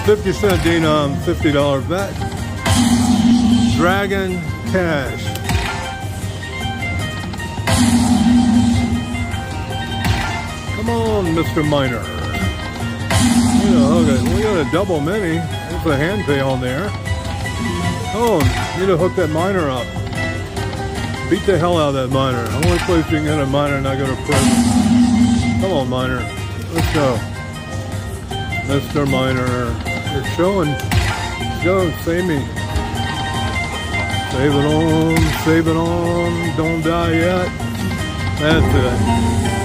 50-cent denom, $50 bet. Dragon Cash. Come on, Mr. Miner. We got a double mini. There's a hand pay on there. Oh, need to hook that miner up. Beat the hell out of that miner. The only place you can get a miner and not go to prison. Come on, miner. Let's go. Mr. Miner. You're showing. Let's go, save me. Save it on, don't die yet. That's it.